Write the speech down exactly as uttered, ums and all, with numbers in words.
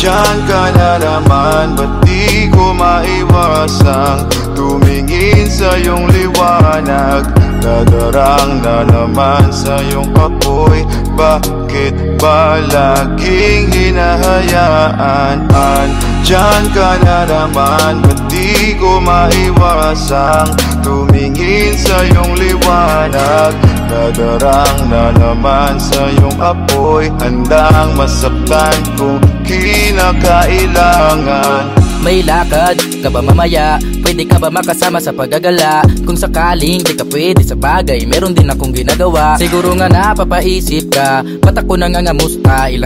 Diyan ka na naman, ba't di ko maiwasang tumingin sa iyong liwanag? Nadarang na naman sa iyong apoy, bakit ba laging hinahayaan? Diyan ka na naman, ba't di ko maiwasang tumingin sa iyong liwanag? Nadarang na naman sa iyong apoy, handang masaktan kung kinakailangan. May lakad ka ba mamaya? Pwede ka ba makasama sa paggagala? Kung sakaling di ka pwede sa bagay, meron din akong ginagawa. Siguro nga napapaisip ka, ba't ako nangangamusta? Ilang